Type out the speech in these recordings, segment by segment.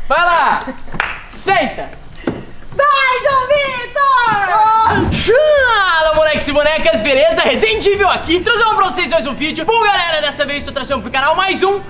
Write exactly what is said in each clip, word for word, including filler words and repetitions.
Vai lá! Senta! Vai, João Vitor! Fala, moleques e bonecas, beleza? Resident Evil aqui, trazendo pra vocês mais um vídeo. Bom, galera, dessa vez tô trazendo pro canal mais um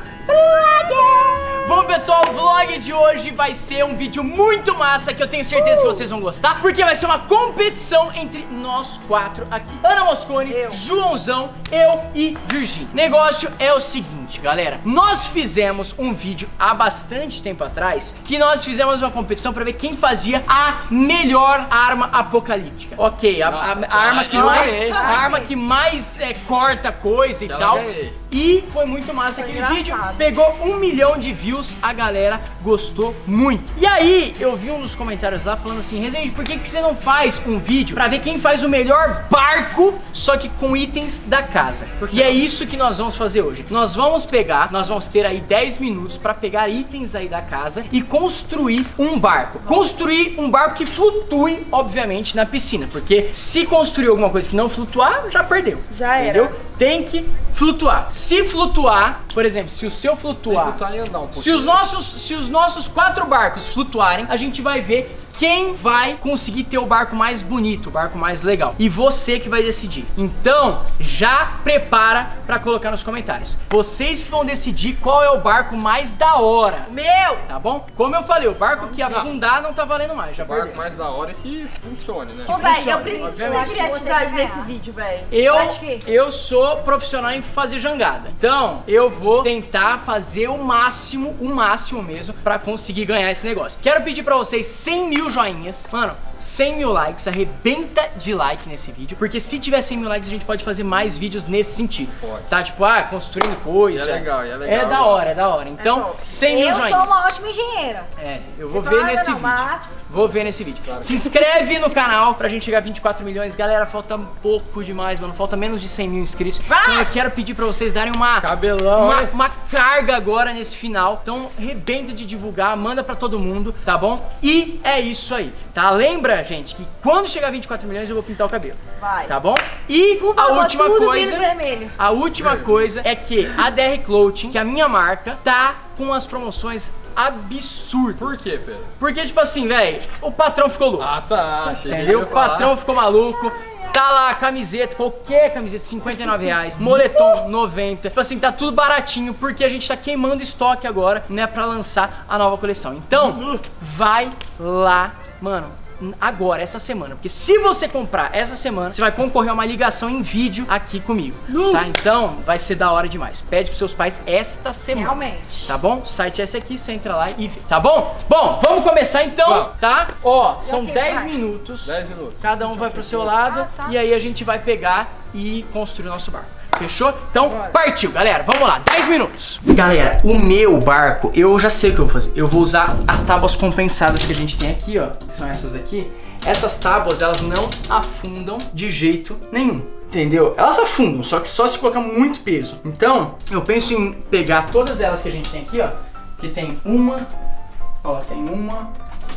vlog. Bom, pessoal, o vlog de hoje vai ser um vídeo muito massa, que eu tenho certeza uh. que vocês vão gostar, porque vai ser uma competição entre nós quatro aqui. Ana Moscone, eu. Joãozão, eu e Virgínia. Negócio é o seguinte, galera. Nós fizemos um vídeo há bastante tempo atrás, que nós fizemos uma competição pra ver quem fazia a melhor arma apocalíptica. Ok, a, Nossa, a, a arma que mais, a arma que mais é, corta coisa e já tal. E foi muito massa aquele vídeo, pegou um milhão de views, a galera gostou muito. E aí, eu vi um nos comentários lá falando assim: Resende, por que, que você não faz um vídeo pra ver quem faz o melhor barco, só que com itens da casa? E é isso que nós vamos fazer hoje. Nós vamos pegar, nós vamos ter aí dez minutos pra pegar itens aí da casa e construir um barco. Construir um barco que flutue, obviamente, na piscina, porque se construir alguma coisa que não flutuar, já perdeu. Já era. Entendeu? Tem que flutuar. Se flutuar, por exemplo, se o seu flutuar, flutuar e andar um se os nossos, se os nossos quatro barcos flutuarem, a gente vai ver quem vai conseguir ter o barco mais bonito, o barco mais legal. E você que vai decidir. Então, já prepara pra colocar nos comentários. Vocês que vão decidir qual é o barco mais da hora. Meu! Tá bom? Como eu falei, o barco que afundar não tá valendo mais. Já o barco perdeu. mais da hora é que funcione, né? Ô, velho, eu preciso de criatividade nesse vídeo, velho. Eu, eu sou profissional em fazer jangada. Então, eu vou tentar fazer o máximo, o máximo mesmo, pra conseguir ganhar esse negócio. Quero pedir pra vocês cem mil joinhas. Mano, cem mil likes, arrebenta de like nesse vídeo, porque se tiver cem mil likes a gente pode fazer mais vídeos nesse sentido. Pode. Tá? Tipo, ah, construindo coisa. E é legal, e é legal. É da hora, é da hora. Então, é cem mil joinhas. Eu sou uma ótima engenheira. É, eu vou ver nesse não, vídeo. Mas... Vou ver nesse vídeo. Claro. Se inscreve no canal pra gente chegar a vinte e quatro milhões. Galera, falta um pouco demais, mano. Falta menos de cem mil inscritos. Vai! Então eu quero pedir pra vocês darem uma... Cabelão, uma, uma carga agora nesse final. Então, arrebenta de divulgar, manda pra todo mundo, tá bom? E é isso aí, tá? Lembra, gente, que quando chegar a vinte e quatro milhões eu vou pintar o cabelo. Vai. Tá bom? E Por a favor, última tudo coisa... vermelho. A última coisa é que a D R Clothing, que é a minha marca, tá com as promoções absurdas. Por quê, Pedro? Porque, tipo assim, velho, o patrão ficou louco. Ah, tá. Achei. Entendeu? O patrão ficou maluco. Tá lá a camiseta, qualquer camiseta, cinquenta e nove reais. Moletom, noventa. Tipo assim, tá tudo baratinho, porque a gente tá queimando estoque agora, né, pra lançar a nova coleção. Então, vai lá, mano, agora, essa semana. Porque se você comprar essa semana, você vai concorrer a uma ligação em vídeo aqui comigo, tá? Então, vai ser da hora demais. Pede pros seus pais esta semana. Realmente. Tá bom? O site é esse aqui, você entra lá e vê. Tá bom? Bom, vamos começar então, vamos. Tá? Ó, são dez minutos. dez minutos. Cada um vai pro seu lado. Ah, tá. E aí a gente vai pegar e construir o nosso barco. Fechou? Então, partiu, galera. Vamos lá, dez minutos. Galera, o meu barco, eu já sei o que eu vou fazer. Eu vou usar as tábuas compensadas que a gente tem aqui, ó. Que são essas aqui. Essas tábuas, elas não afundam de jeito nenhum. Entendeu? Elas afundam, só que só se colocar muito peso. Então, eu penso em pegar todas elas que a gente tem aqui, ó. Que tem uma, ó, tem uma,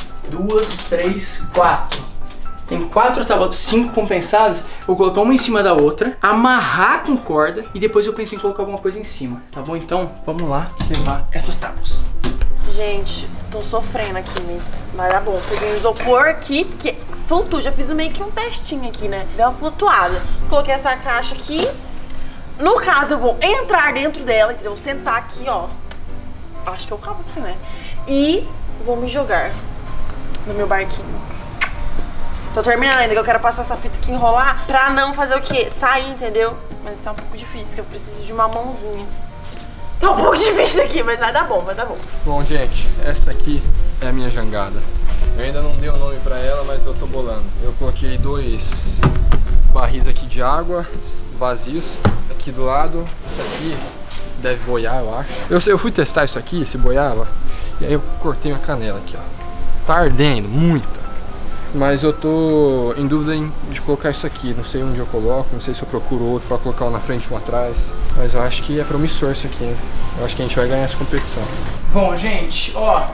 duas, três, quatro. Tem quatro tábuas, cinco compensadas. Vou colocar uma em cima da outra, amarrar com corda e depois eu penso em colocar alguma coisa em cima. Tá bom? Então, vamos lá levar essas tábuas. Gente, tô sofrendo aqui, mas vai dar bom. Peguei um isopor aqui, porque flutua. Já fiz meio que um testinho aqui, né? Deu uma flutuada. Coloquei essa caixa aqui. No caso, eu vou entrar dentro dela, entendeu? Vou sentar aqui, ó. Acho que eu cabo aqui, né? E vou me jogar no meu barquinho. Tô terminando ainda, que eu quero passar essa fita aqui e enrolar pra não fazer o quê? Sair, entendeu? Mas tá um pouco difícil, que eu preciso de uma mãozinha. Tá um pouco difícil aqui, mas vai dar bom, vai dar bom. Bom, gente, essa aqui é a minha jangada. Eu ainda não dei o nome pra ela, mas eu tô bolando. Eu coloquei dois barris aqui de água, vazios, aqui do lado. Esse aqui deve boiar, eu acho. Eu, eu fui testar isso aqui, se boiava, e aí eu cortei uma canela aqui, ó. Tá ardendo muito. Mas eu tô em dúvida em, de colocar isso aqui. Não sei onde eu coloco, não sei se eu procuro outro pra colocar um na frente e um atrás. Mas eu acho que é promissor isso aqui, né? Eu acho que a gente vai ganhar essa competição. Bom, gente, ó.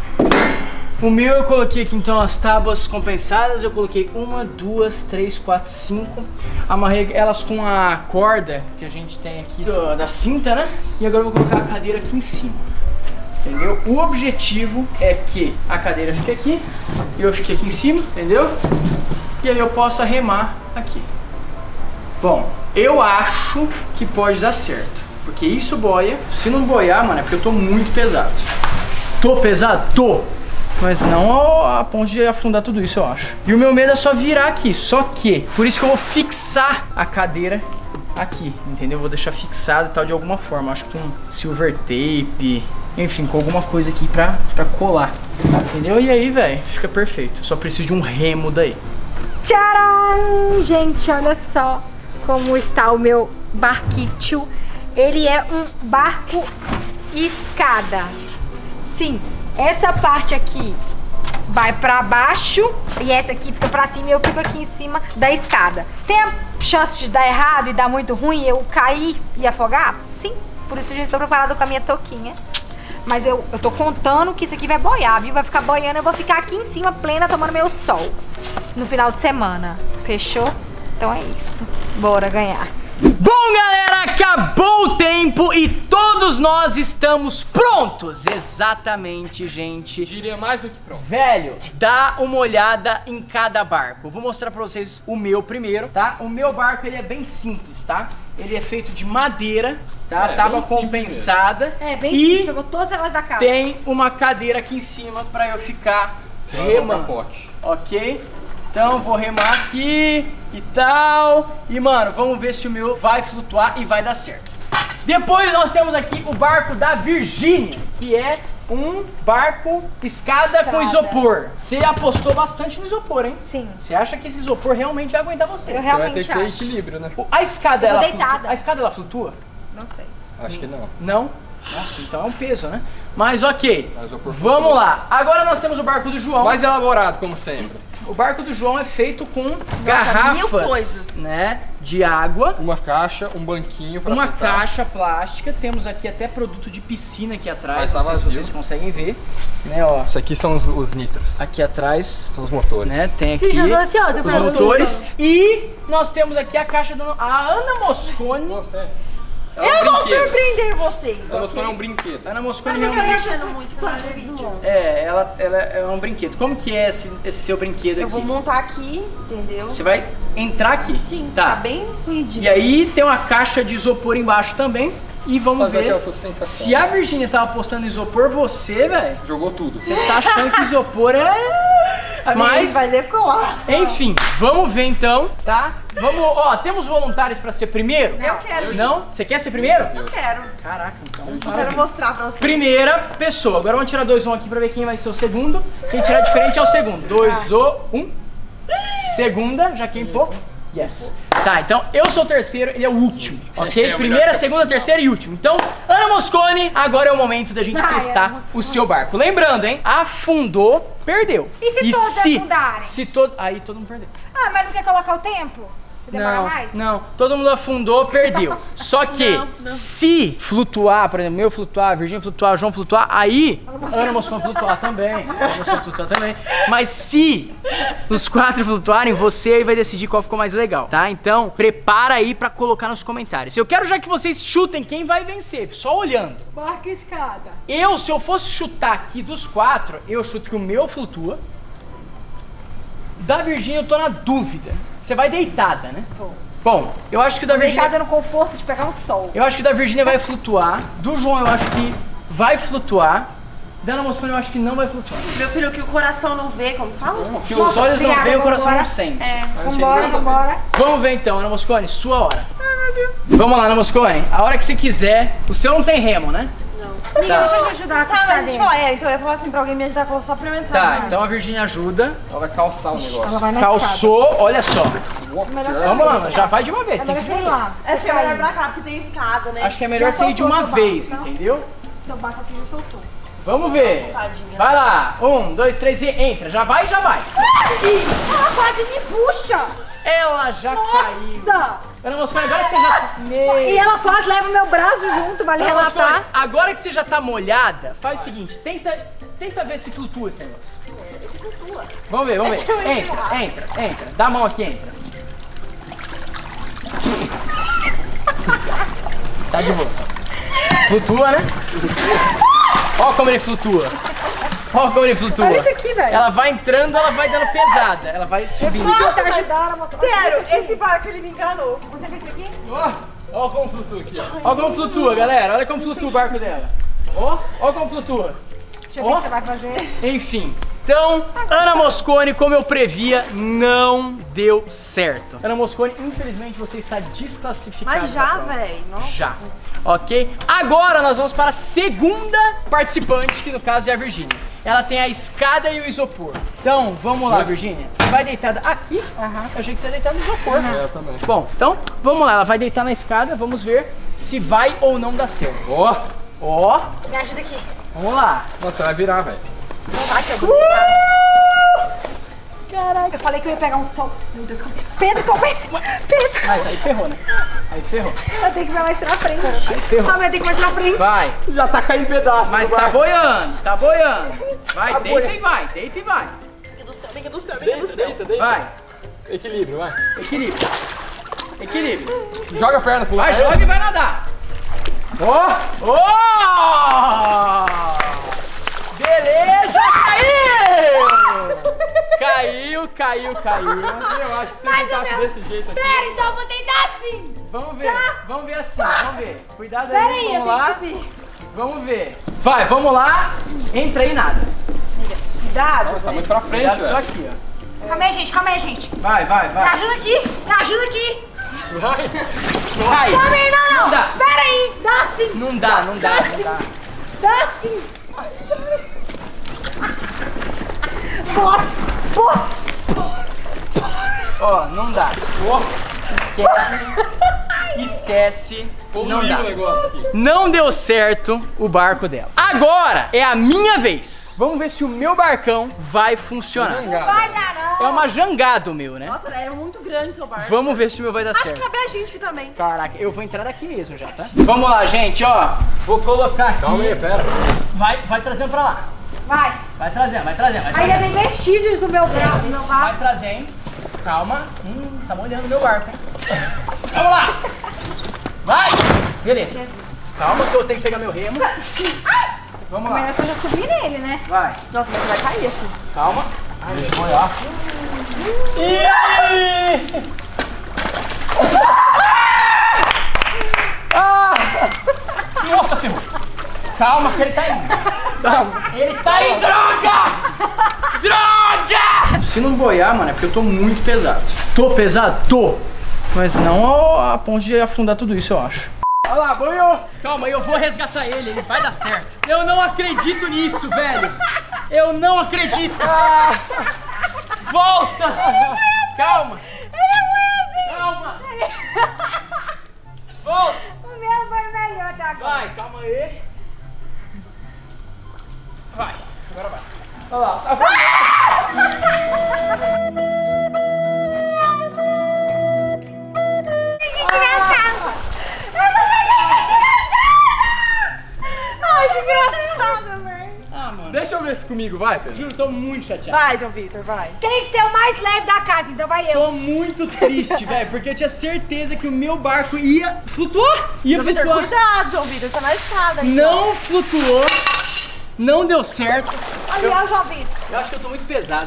O meu eu coloquei aqui então as tábuas compensadas. Eu coloquei uma, duas, três, quatro, cinco. Amarrei elas com a corda que a gente tem aqui do, da cinta, né? E agora eu vou colocar a cadeira aqui em cima. entendeu? O objetivo é que a cadeira fique aqui e eu fique aqui em cima, entendeu? E aí eu possa remar aqui. Bom, eu acho que pode dar certo, porque isso boia. Se não boiar, mano, é porque eu tô muito pesado. Tô pesado? Tô! Mas não a ponto de afundar tudo isso, eu acho. E o meu medo é só virar aqui, só que... Por isso que eu vou fixar a cadeira aqui, entendeu? Vou deixar fixado e tal de alguma forma. Acho que com silver tape, enfim, com alguma coisa aqui pra, pra colar, entendeu? E aí, velho, fica perfeito. Só preciso de um remo daí. Tcharam! Gente, olha só como está o meu barquito. Ele é um barco escada. Sim, essa parte aqui vai pra baixo e essa aqui fica pra cima e eu fico aqui em cima da escada. Tem a chance de dar errado e dar muito ruim, eu cair e afogar? Sim, por isso eu já estou preparada com a minha touquinha. Mas eu, eu tô contando que isso aqui vai boiar, viu? Vai ficar boiando, eu vou ficar aqui em cima plena tomando meu sol no final de semana. Fechou? Então é isso. Bora ganhar. Bom, galera, acabou o tempo e todos nós estamos prontos. Exatamente, gente. Diria mais do que pronto. Velho, dá uma olhada em cada barco. Eu vou mostrar pra vocês o meu primeiro, tá? O meu barco, ele é bem simples, tá? Ele é feito de madeira, tá? É, Tábua bem simples compensada. É, bem e simples, pegou todas as negócios da casa. tem uma cadeira aqui em cima pra eu ficar remando, pacote. ok? Então vou remar aqui e tal. E mano, vamos ver se o meu vai flutuar e vai dar certo. Depois nós temos aqui o barco da Virgínia, que é um barco escada, escada com isopor. Você apostou bastante no isopor, hein? Sim. Você acha que esse isopor realmente vai aguentar você? Eu Você vai realmente ter que ter acho. equilíbrio, né? O- A escada, Eu vou ela deitada. flutua? A escada ela flutua? Não sei. Acho que não. Não? Nossa, então é um peso, né? Mas ok, Mas o isopor vamos flutua. lá. Agora nós temos o barco do João. Mais elaborado, como sempre. O barco do João é feito com mil garrafas, coisas. né, de água, Uma caixa, um banquinho pra uma sentar. caixa plástica. Temos aqui até produto de piscina aqui atrás, Mas não tá sei se vazio. vocês conseguem ver, né, ó. Isso aqui são os, os nitros. Aqui atrás, São os motores. né, tem aqui Ih, já tô ansiosa os pra motores. E nós temos aqui a caixa da a Ana Moscone. Você. Eu vou surpreender vocês. Essa moscona é um brinquedo. Ana Moscone Mas você realmente... mexendo muito pra fazer vídeo. É, ela, ela é um brinquedo. Como que é esse, esse seu brinquedo Eu aqui? vou montar aqui, entendeu? Você vai entrar aqui. Sim, tá. tá bem ruidinho. E aí tem uma caixa de isopor embaixo também. E vamos Fazer ver aquela sustentação. se a Virgínia tava apostando isopor, você, velho, Jogou tudo. você tá achando que isopor é... Mas, vai decolar. enfim, vamos ver então, tá? Vamos, ó, temos voluntários pra ser primeiro? Eu quero ir. Não? Você quer ser primeiro? Eu quero. Caraca, então. Eu maravilha. quero mostrar pra vocês. Primeira pessoa. Agora vamos tirar dois, um aqui pra ver quem vai ser o segundo. Quem tirar diferente é o segundo. Dois, o, um. Segunda, já quem pô. Yes. Tá, então eu sou o terceiro, ele é o último, ok? É, o Primeira, melhor. segunda, terceira e último. Então, Ana Moscone, agora é o momento da gente Vai, Ana testar Moscone. o seu barco. Lembrando, hein? Afundou, perdeu. E se todos afundarem? Se todo, aí todo mundo perdeu. Ah, mas não quer colocar o tempo? Demora Não, mais? não, todo mundo afundou, perdeu. Só que Não, não. se flutuar, por exemplo, eu flutuar, a Virgínia flutuar, o João flutuar, aí a Ana Moscone flutuar também. A Ana Moscone flutuar também. Mas se os quatro flutuarem, você aí vai decidir qual ficou mais legal, tá? Então, prepara aí pra colocar nos comentários. Eu quero já que vocês chutem quem vai vencer, só olhando. Barco escada. Eu, se eu fosse chutar aqui dos quatro, eu chuto que o meu flutua. Da Virgínia eu tô na dúvida. Você vai deitada, né? Vou. Bom, eu acho que o da Virgínia... Deitada no conforto de pegar um sol. Eu acho que o da Virgínia vai flutuar. Do João eu acho que vai flutuar. Da Ana Moscone eu acho que não vai flutuar. Meu filho, que o coração não vê, como fala? Que os Nossa, olhos não obrigada, veem, o coração vambora. não sente. É. Vambora, vambora. Vamos ver então, Ana Moscone, sua hora. Ai, meu Deus. Vamos lá, Ana Moscone. A hora que você quiser. O seu não tem remo, né? Amiga, deixa eu te ajudar a Tá, ficar mas deixa eu dentro. falar, é, então eu ia falar assim pra alguém me ajudar só pra eu entrar. Tá, né? então a Virgínia ajuda. Ela vai calçar o negócio. Ela vai na Calçou, olha só. Melhor ser Vamos lá, lá. já vai de uma vez. Tem Agora que... sei lá. Acho que é melhor pra cá, porque tem escada, né? Acho que é melhor Já você ir de soltou uma seu vez, barco, não? entendeu? Seu barco aqui já soltou. Vamos ver. soltadinha. Vai lá. Um, dois, três e entra. Já vai, já vai. Ela quase me puxa. Ela já caiu. Nossa. Ana Moscone, agora que você já... Meu... E ela quase leva o meu braço junto, vale Ana Moscone, relatar. agora que você já tá molhada, faz o seguinte, tenta, tenta ver se flutua esse negócio. Vamos ver, vamos ver. Entra, entra, entra. Dá a mão aqui, entra. Tá de boa. Flutua, né? Ó como ele flutua. Ó como ele flutua. Olha isso aqui, velho. Ela vai entrando, ela vai dando pesada. Ela vai subindo. Vou tentar ajudar ela a mostrar. Sério, esse barco ele me enganou. Você vê isso aqui? Nossa! Olha como flutua aqui, ó. Ó como flutua, galera. Olha como flutua o barco dela. Ó, ó como flutua. Deixa eu ver o Ó. que você vai fazer. Enfim. Então, Ana Moscone, como eu previa, não deu certo. Ana Moscone, infelizmente você está desclassificada. Mas da já, prova. velho. Já. Ok? Agora nós vamos para a segunda participante, que no caso é a Virgínia. Ela tem a escada e o isopor. Então, vamos lá, Virgínia. Você vai deitada aqui? Aham. Eu achei que você ia deitar no isopor. É, eu também. Bom, então, vamos lá. Ela vai deitar na escada. Vamos ver se vai ou não dar certo. Ó! Ó, Me ajuda aqui. vamos lá. Nossa, vai virar, velho. Não vai, que eu vou Uh! Caraca. Eu falei que eu ia pegar um sol. Meu Deus, como... Pedro, como é? Pedro, Mas aí ferrou, né? Aí ferrou. eu tenho que ver mais pra frente. ferrou. Calma, eu tenho que mais pra frente. Vai. Já tá caindo pedaço. Mas no tá barco. boiando, tá boiando. Vai, Tá deita boiando. e vai, deita e vai. Amiga do céu, amiga do céu, amiga do Deita, céu. deita, deita. Vai, Equilíbrio, vai. equilíbrio. Equilíbrio. Joga a perna pro lado. Vai, joga e vai nadar. Ó! Oh! Beleza, caiu! Caiu, caiu, caiu. Eu acho que se Mas eu tentasse o meu- desse jeito aqui. Pera, então eu vou tentar assim. Vamos ver, vamos ver assim, vamos ver. Cuidado Pera aí, aí, eu vamos tenho lá. que subir. Vamos ver. Vai, vamos lá. Entra aí e nada. Cuidado, Nossa, tá muito pra frente, Cuidado só velho. aqui, ó. Calma aí, gente, calma aí, gente. Vai, vai, Me vai. ajuda aqui, me ajuda aqui. Vai. Vai. Calma aí, não, não. Não dá. Pera aí, dá sim. Não dá, não dá, não dá. Dá sim. Bora, bora. Ó, não dá. Esquece. Esquece. Não Poluiu dá. o negócio aqui. Não deu certo o barco dela. Agora é a minha vez. Vamos ver se o meu barcão vai funcionar. Jangada. Vai dar não. É uma jangada o meu, né? Nossa, é muito grande seu barco. Vamos ver se o meu vai dar Acho que certo. cabe a gente aqui também. Caraca, eu vou entrar daqui mesmo já, tá? Vamos lá, gente, ó. Vou colocar aqui. Calma aí, pera. Vai, vai trazendo pra lá. Vai. Vai trazendo, vai trazendo, vai Ainda trazendo. tem vestígios do meu barco, do meu Vai barco. trazendo. Calma. Hum, tá molhando meu barco, hein? Vamos lá. Vai. Beleza. Calma que eu tenho que pegar meu remo. Vamos lá. Mas eu já subi nele, né? Vai. Nossa, mas você vai cair aqui. Calma. Ai, deixa eu molhar. E aí? Ah! Nossa, ferrou. Calma que ele tá indo. Calma. Ele tá indo, droga! Droga! Se não boiar, mano, é porque eu tô muito pesado. Tô pesado? Tô. Mas não a ponto de afundar tudo isso, eu acho. Olha lá, boiou. Calma, eu vou resgatar ele, ele vai dar certo. Eu não acredito nisso, velho. Eu não acredito. Volta. Calma. Calma. Volta. O meu foi melhor até agora. Vai, calma aí. Vai, agora vai. Olha lá, tá Ai, que engraçado, velho. Ah, mano. Deixa eu ver se comigo, vai, Pedro. Juro, tô muito chateado. Vai, João Vitor, vai. Tem que ser o mais leve da casa, então vai eu. Tô muito triste, velho, porque eu tinha certeza que o meu barco ia flutuar. Ia João Vitor, flutuar. cuidado, João Vitor, tá na escada aí. Não flutuou. Não deu certo. Olha o João Vitor. Eu acho que eu tô muito pesado.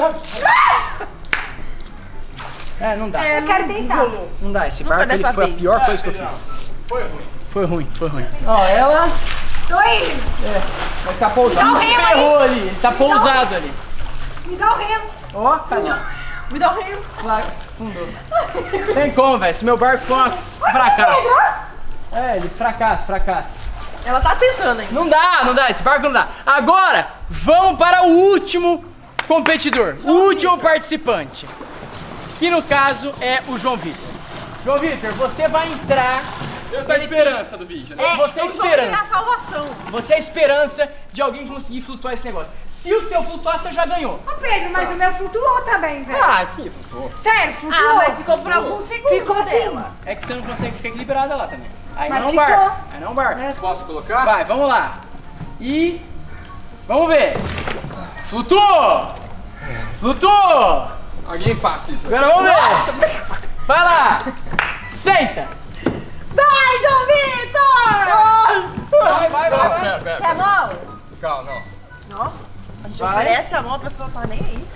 É, não dá. É, Eu quero não deitar. rolou. Não dá, esse Não barco foi ele dessa foi a vez. pior Vai, coisa que eu Pedrão. fiz. Foi ruim. Foi ruim, foi ruim. Ó, ela Tô indo. vai tá pousado. Me dá o remo aí. Ferrou ali, ele tá pousado ali. Me dá o remo. Ó, cadê? Me dá um rio. Lá, fundou. Tem como, velho, esse meu barco foi um fracasso. É, ele fracasso, fracasso. Ela tá tentando ainda. Não dá, não dá, esse barco não dá. Agora, vamos para o último competidor, o último participante. Que no caso é o João Vitor. João Vitor, você vai entrar. Eu sou a esperança do vídeo, né? É, Você é eu sou aqui esperança. na salvação. Você é a esperança de alguém conseguir flutuar esse negócio. Se o seu flutuar, você já ganhou. Ô Pedro, mas o meu flutuou também, velho. Ah, aqui, flutuou. Sério, flutuou. Ah, mas ficou por alguns segundos Ficou assim. dela. É que você não consegue ficar equilibrada lá também. Aí Mas não é um ficou. barco. Aí não é um barco. Mas- Posso colocar? Vai, vamos lá. E vamos ver. Flutuou! Flutuou! Alguém passa isso. Agora vamos ver. Vai lá. Senta. Vai, João Vitor! Vai, vai, vai, vai. Pera, pera, Quer a pera. mão? Calma, não. Ó, a gente Vai. oferece a mão, a pessoa não tá nem aí.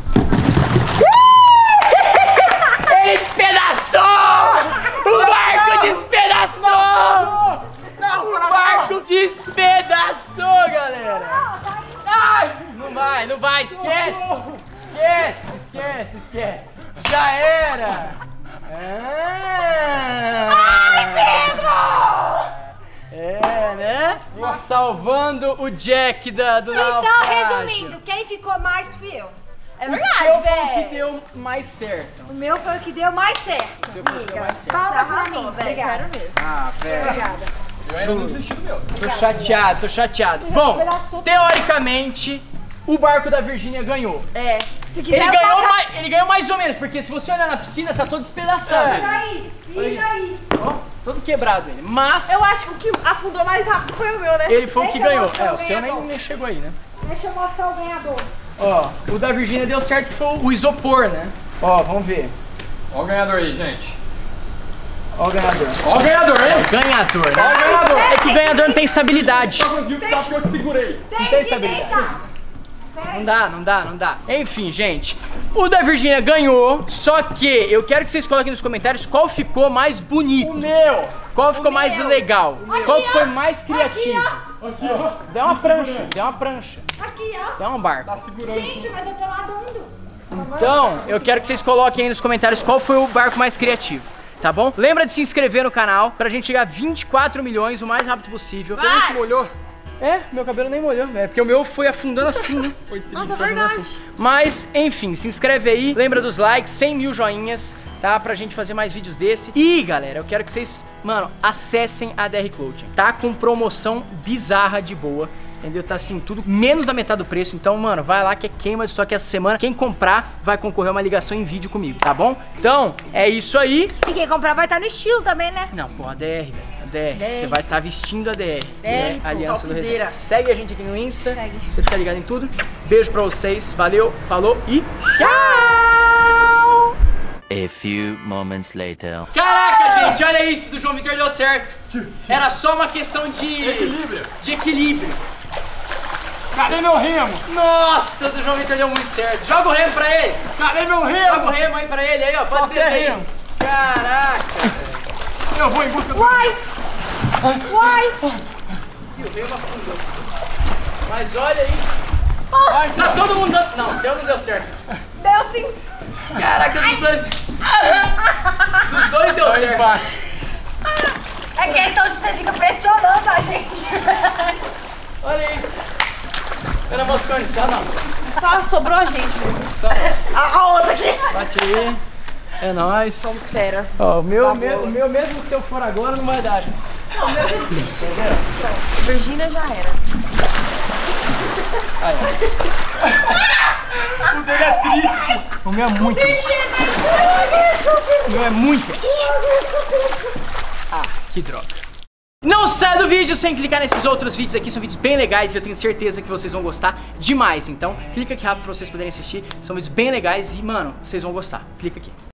Ele despedaçou! O barco despedaçou! Não, O barco despedaçou, galera! Ai, não vai, não vai, esquece! Esquece, esquece, esquece! Já era! Ah. Ai, Pedro! É, né? Salvando o Jack da, do Então, naufrágio. resumindo, quem ficou mais fui eu. É O verdade, seu foi o que velho. deu mais certo. O meu foi o que deu mais certo. O seu foi o que deu mais certo. Palmas pra Arrasou, mim. velho, Obrigada. sério mesmo. Ah, velho. Obrigada. Eu ainda não desisti do meu. Tô chateado, tô chateado. Bom, teoricamente, o barco da Virgínia ganhou. É. Se quiser, Ele eu ganhou, passo a- mais, ele ganhou mais ou menos, porque se você olhar na piscina, tá todo despedaçado. E ele. daí? E daí? Ó, todo quebrado ele. Mas Eu acho que o que afundou mais rápido foi o meu, né? ele foi o que Deixa eu ganhou. mostrar É, o o seu nem, ganhador. nem chegou aí, né? Deixa eu mostrar o ganhador. Ó, o da Virgínia deu certo que foi o isopor, né? Ó, vamos ver. Ó o ganhador aí, gente. Ó o ganhador. Ó o ganhador, hein? Ganhor, Ó o né? ganhador. É que ganhador não tem estabilidade. Só conseguiu ficar porque eu te segurei. Tem tem que estabilidade. deitar. Pera Não aí. dá, não dá, não dá. Enfim, gente, o da Virgínia ganhou, só que eu quero que vocês coloquem nos comentários qual ficou mais bonito. O meu. Qual ficou mais meu. legal? Qual que foi mais Aqui, criativo? Aqui, ó. Dá uma prancha, dá uma prancha, Aqui, ó. dá um barco. Tá segurando. Gente, mas eu tô nadando. Então, eu quero que vocês coloquem aí nos comentários qual foi o barco mais criativo. Tá bom? Lembra de se inscrever no canal pra gente chegar a vinte e quatro milhões o mais rápido possível. Você não se molhou? É, meu cabelo nem molhou, é porque o meu foi afundando assim, né? Foi triste. Nossa, é foi verdade. assim. Mas, enfim, se inscreve aí, lembra dos likes, cem mil joinhas, tá? Pra gente fazer mais vídeos desse. E, galera, eu quero que vocês, mano, acessem a D R Clothing. Tá com promoção bizarra de boa. Entendeu? Tá assim, tudo menos da metade do preço. Então, mano, vai lá que é queima de estoque essa semana. Quem comprar vai concorrer a uma ligação em vídeo comigo, tá bom? Então, é isso aí. E quem comprar vai estar no estilo também, né? Não, pô, a D R, velho. A D R. D R. Você vai estar vestindo a D R. D R, né? Aliança do topzera. Resenha. Segue a gente aqui no Insta. Segue. Pra você ficar ligado em tudo. Beijo pra vocês. Valeu, falou e tchau! A few moments later. Caraca, gente, olha isso. Do João Vitor deu certo. Era só uma questão de... Equilíbrio. De equilíbrio. Cadê meu remo? Nossa, do João Vitor deu muito certo. Joga o remo pra ele. Cadê meu Joga remo? o remo aí pra ele aí, ó. Pode ser Qualquer esse aí. remo. Caraca. Eu vou em busca do... Uai! Uai! E o remo afundou. Mas olha aí. Tá todo mundo dando... Não, o seu não deu certo. Deu sim! Caraca, dos dois... Dos dois deu Olha o certo. empate. É questão de vocês ficam pressionando a gente. Olha isso. Era Moscone, só nós. Só sobrou a gente mesmo. Só nós. A, a outra aqui. Bate aí. É nóis. Somos feras. Ó, o meu, Tá meu, bom. o meu mesmo se eu for agora não vai dar, gente. Virgínia já era. O dele é triste. O meu é muito. O meu é muito. Ah, que droga. Não saia do vídeo sem clicar nesses outros vídeos aqui, são vídeos bem legais e eu tenho certeza que vocês vão gostar demais. Então, clica aqui rápido pra vocês poderem assistir, são vídeos bem legais e, mano, vocês vão gostar. Clica aqui.